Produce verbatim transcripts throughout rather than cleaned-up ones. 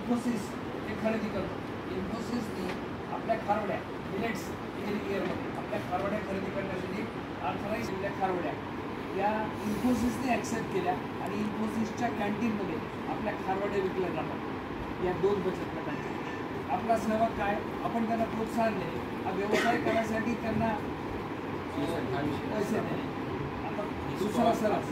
इन्फोसिस हे खरेदी करतो. इन्फोसिसने आपल्या खारवड्या मिलेट्स इयरमध्ये आपल्या खारवड्या खरेदी करण्यासाठी अठराशे आपल्या खारवड्या या इन्फोसिसने ॲक्सेप्ट केल्या आणि इन्फोसिसच्या कॅन्टीनमध्ये आपल्या खारवड्या विकल्या जातात. या दोन बचत गटांचे आपला सहभाग काय, आपण त्यांना प्रोत्साहन दिले, हा व्यवसाय करण्यासाठी त्यांना पैसे दिले. आता दुसरा सरस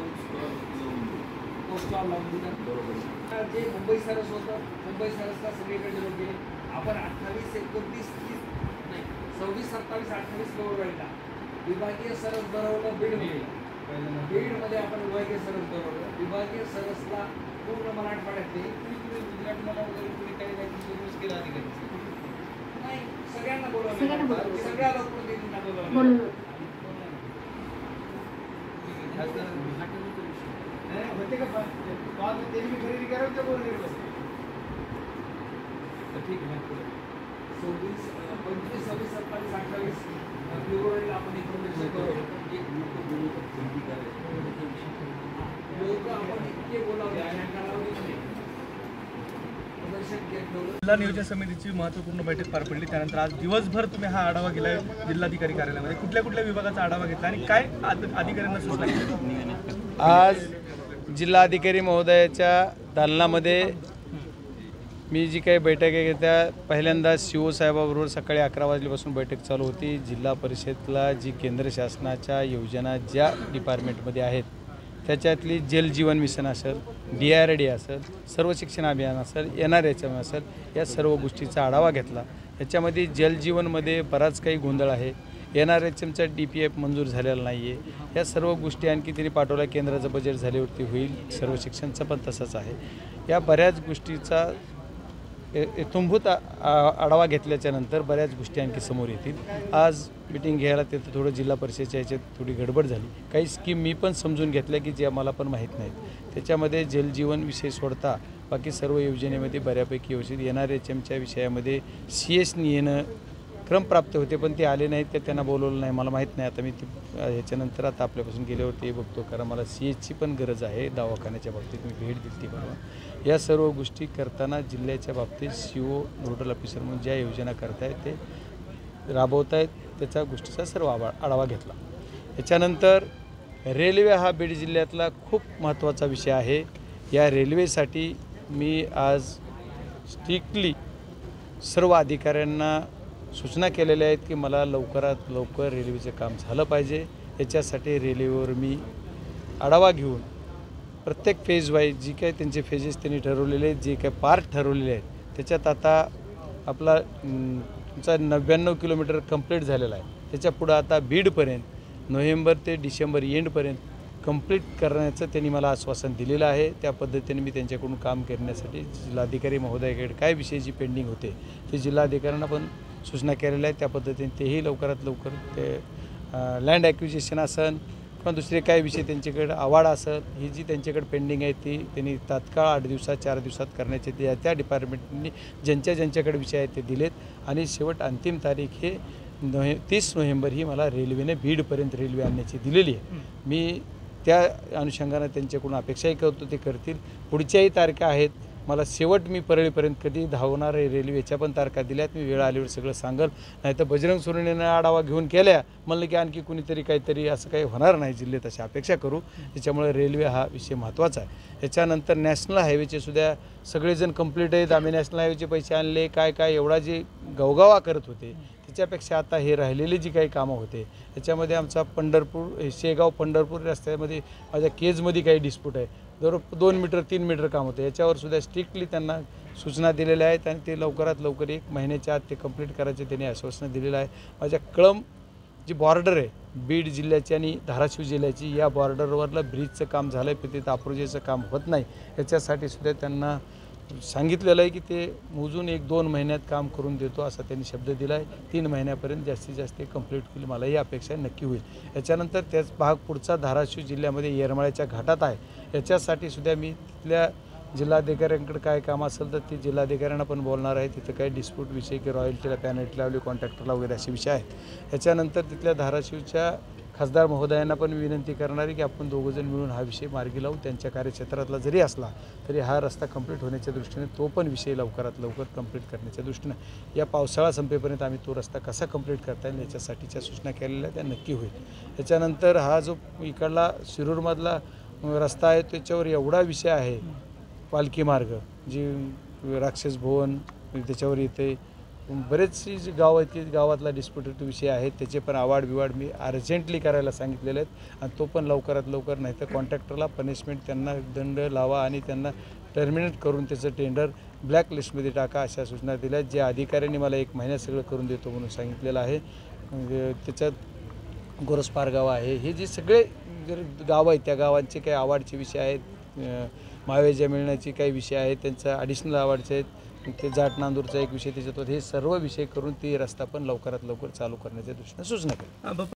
स्टॉल लावून दिला. जे मुंबई सरस होतं, मुंबई सरसला सगळीकडे लोक गेले. आपण अठ्ठावीस एकोणतीस तीस नाही सव्वीस सत्तावीस अठ्ठावीस फेब्रुवारीला विभागीय सरस भरवलं बीडमध्ये. बीडमध्ये आपण विभागीय सरस भरवलं. विभागीय सरसला पूर्ण मराठवाड्यातले गुजरातमध्ये वगैरे कुणी काही नाही केलं अधिकारी नाही, सगळ्यांना बोलवलं, सगळ्या लोकप्रतिनिधींना बोलवलं. होते का त्यांनी खरेदी करावं तर बोलले ठीक आहे. सव्वीस पंचवीस सव्वीस सत्तावीस अठ्ठावीस फेब्रुवारीला आपण इन्फॉर्मेशन करू. लोक आपण इतके बोलावले आणि कालावधीमध्ये जिल्हा नियोजन समितीची महत्त्वपूर्ण बैठक पार पडली. त्यानंतर आज दिवसभर तुम्ही हा आढावा गेलाय जिल्हाधिकारी कार्यालयामध्ये. कुठल्या कुठल्या विभागाचा आढावा घेतला आणि काय अधिकाऱ्यांना सूचना केली? आज जिल्हाधिकारी महोदयाच्या दालनामध्ये मी जी काही बैठक आहे त्या पहिल्यांदा सी ओ साहेबाबरोबर सकाळी अकरा वाजल्यापासून बैठक चालू होती. जिल्हा परिषदला जी केंद्र शासनाच्या योजना ज्या डिपार्टमेंटमध्ये आहेत त्याच्यातली जल जीवन मिशन असेल, डी आर डी असेल, सर्व शिक्षण अभियान असेल, एन आर एच एम असेल, या सर्व गोष्टीचा आढावा घेतला. याच्यामध्ये जलजीवनमध्ये बराच काही गोंधळ आहे. एन आर एच एमचा डी पी एफ मंजूर झालेला नाही आहे. या सर्व गोष्टी आणखी त्यांनी पाठवल्या. केंद्राचं बजेट झाल्यावरती होईल. सर्व शिक्षणचं पण तसंच आहे. या बऱ्याच गोष्टीचा इत्थंभूत आढावा घेतल्याच्या नंतर बऱ्याच गोष्टी आणखी समोर येतील. आज मिटिंग घ्यायला तिथं थोडं जिल्हा परिषदेच्या ह्याच्यात थोडी गडबड झाली. काही स्कीम मी पण समजून घेतल्या की जे आम्हाला पण माहीत नाहीत. त्याच्यामध्ये जलजीवन विषय सोडता बाकी सर्व योजनेमध्ये बऱ्यापैकी व्यवस्थित एन आर एच एमच्या विषयामध्ये सी एसनी येणं क्रमप्राप्त होते पण ते आले नाहीत. ते त्यांना बोलवलं नाही. मला माहीत नाही. आता मी ती ह्याच्यानंतर आता आपल्यापासून गेल्यावर ते बघतो कारण मला सी एचची पण गरज आहे. दवाखान्याच्या बाबतीत मी भेट दिली ती परवा. या सर्व गोष्टी करताना जिल्ह्याच्या बाबतीत सी ओ नोडल ऑफिसर म्हणून ज्या योजना करतायत ते राबवत आहेत त्याच्या गोष्टीचा सर्व आढावा आढावा घेतला. याच्यानंतर रेल्वे हा बीड जिल्ह्यातला खूप महत्त्वाचा विषय आहे. या रेल्वेसाठी मी आज स्ट्रिक्टली सर्व अधिकाऱ्यांना सूचना केलेल्या आहेत की मला लवकरात लवकर रेल्वेचं काम झालं पाहिजे. याच्यासाठी रेल्वेवर मी आढावा घेऊन प्रत्येक फेज वाईज जी काही त्यांचे फेजेस त्यांनी ठरवलेले आहेत, जे काही पार्ट ठरवलेले आहेत त्याच्यात आता आपला तुमचा नव्याण्णव किलोमीटर कंप्लीट झालेला आहे. त्याच्या पुढं आता बीडपर्यंत नोव्हेंबर ते डिसेंबर एंडपर्यंत कंप्लीट करण्याचं त्यांनी मला आश्वासन दिलेलं आहे. त्या पद्धतीने मी त्यांच्याकडून काम करण्यासाठी जिल्हाधिकारी महोदयाकडे काय विषय जी पेंडिंग होते ते जिल्हाधिकाऱ्यांना पण सूचना केलेल्या आहेत. त्या पद्धतीने तेही लवकरात लवकर ते लँड ॲक्विजिशन असेल किंवा दुसरे काय विषय त्यांच्याकडे आवाड असेल ही जी त्यांच्याकडे पेंडिंग आहे ती त्यांनी तात्काळ आठ दिवसात चार दिवसात करण्याचे ते त्या डिपार्टमेंटनी ज्यांच्या ज्यांच्याकडे विषय आहेत ते दिलेत. आणि शेवट अंतिम तारीख हे नोव्हे तीस नोव्हेंबर ही मला रेल्वेने बीडपर्यंत रेल्वे आणण्याची दिलेली आहे. मी त्या अनुषंगाने त्यांच्याकडून अपेक्षाही करतो ते करतील. पुढच्याही तारखा आहेत. मला शेवट मी परळीपर्यंत कधी धावणार आहे रेल्वे याच्या पण तारखा दिल्यात. मी वेळ आल्यावर सगळं सांगल. नाही तर बजरंग सोरेने आढावा घेऊन केल्या म्हणलं की आणखी कुणीतरी काहीतरी असं काही होणार नाही जिल्ह्यात अशी अपेक्षा करू. त्याच्यामुळे रेल्वे हा विषय महत्त्वाचा आहे. याच्यानंतर नॅशनल हायवेचे सुद्धा सगळेजण कंप्लीट आहेत. आम्ही नॅशनल हायवेचे पैसे आणले काय काय एवढा जे गवगावा करत होते त्याच्यापेक्षा आता हे राहिलेली जी काही कामं होते त्याच्यामध्ये आमचा पंढरपूर शेगाव पंढरपूर रस्त्यामध्ये माझ्या केजमध्ये काही डिस्प्यूट आहे. जर दोन मीटर तीन मीटर काम होतं याच्यावर सुद्धा स्ट्रिक्टली त्यांना सूचना दिलेल्या आहेत आणि ते लवकरात लवकर एक महिन्याच्या आत ते कंप्लीट करायचे त्यांनी आश्वासन दिलेलं आहे. माझ्या कळंब जी बॉर्डर आहे बीड जिल्ह्याची आणि धाराशिव जिल्ह्याची या बॉर्डरवरलं ब्रिजचं काम झालं आहे पण ते तापरुजेचं काम होत नाही. याच्यासाठी सुद्धा त्यांना सांगितलेलं आहे की ते मोजून एक दोन महिन्यात काम करून देतो असा त्यांनी शब्द दिला आहे. तीन महिन्यापर्यंत जास्तीत जास्त कंप्लीट होईल मला ही अपेक्षा नक्की होईल. याच्यानंतर त्याच भाग पुढचा धाराशिव जिल्ह्यामध्ये येरमाळ्याच्या घाटात आहे. याच्यासाठी सुद्धा मी तिथल्या जिल्हाधिकाऱ्यांकडे काय काम असेल तर ते जिल्हाधिकाऱ्यांना पण बोलणार आहे. तिथं काही डिस्प्यूट विषय की रॉयल्टीला पॅनल्टी लावली कॉन्ट्रॅक्टरला वगैरे असे विषय आहेत. याच्यानंतर तिथल्या धाराशिवच्या खासदार महोदयांना पण विनंती करणार आहे की आपण दोघंजण मिळून हा विषय मार्गी लावू. त्यांच्या कार्यक्षेत्रातला जरी असला तरी हा रस्ता कंप्लीट होण्याच्या दृष्टीने तो पण विषय लवकरात लवकर कंप्लीट करण्याच्या दृष्टीनं या पावसाळा संपेपर्यंत आम्ही तो रस्ता कसा कंप्लीट करता येईल याच्यासाठीच्या सूचना केलेल्या त्या नक्की होईल. त्याच्यानंतर हा जो इकडला शिरूरमधला रस्ता आहे त्याच्यावर एवढा विषय आहे पालखी मार्ग जी राक्षस भवन त्याच्यावर येते, बरेचशी जी गाव आहेत की गावातला डिस्प्युटेड विषय आहेत त्याचे पण आवाड बिवाड मी अर्जंटली करायला सांगितलेले आहेत आणि तो पण लवकरात लवकर नाही तर कॉन्ट्रॅक्टरला पनिशमेंट त्यांना दंड लावा आणि त्यांना टर्मिनेट करून त्याचं टेंडर ब्लॅक लिस्टमध्ये टाका अशा सूचना दिल्या. जे अधिकाऱ्यांनी मला एक महिन्यात सगळं करून देतो म्हणून सांगितलेलं आहे. त्याच्यात गोरसपार गाव आहे, हे जे सगळे जर गाव आहेत त्या गावांचे काही आवाडचे विषय आहेत, मावेजा मिळण्याचे काही विषय आहेत, त्यांचा ॲडिशनल आवाडचे आहेत, ते जाट नांदूरचा एक विषय त्याच्यात हे सर्व विषय करून ती रस्ता पण लवकरात लवकर चालू करण्याच्या दृष्टीने सूचना केली.